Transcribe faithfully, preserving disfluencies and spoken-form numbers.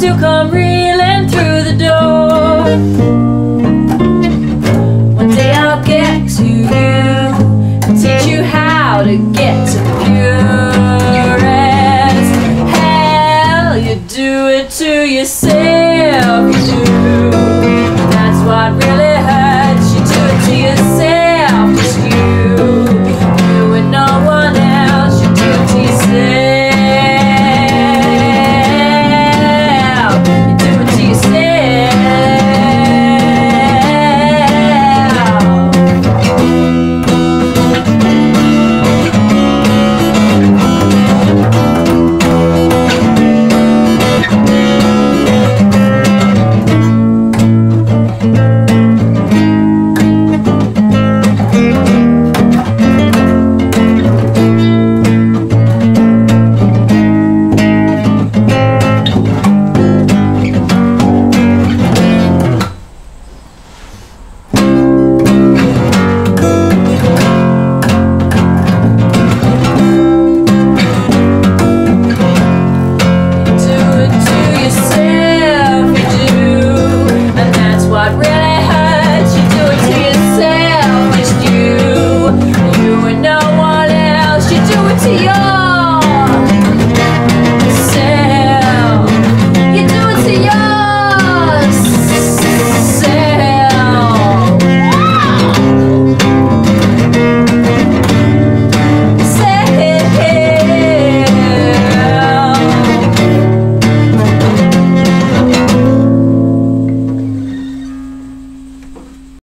you'll come reeling through the door. One day I'll get to you and teach you how to get to pure as hell. You do it to yourself, you do. That's what really